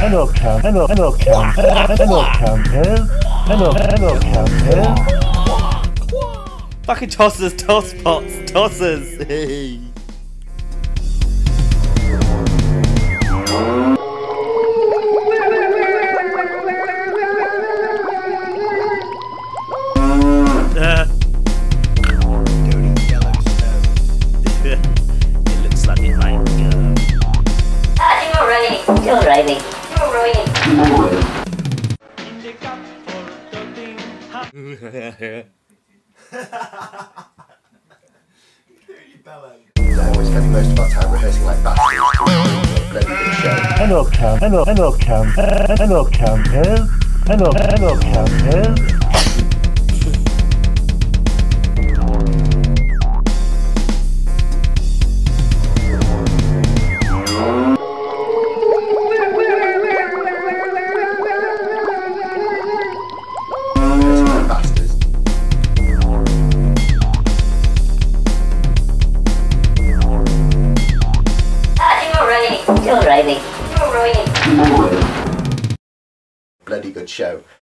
campers. Fucking tossers, toss pots, tossers. Hey. Alrighty. We're spending most of our time rehearsing like bastards. Bloody good show. Hello campers. Hello campers. Alrighty. Bloody good show.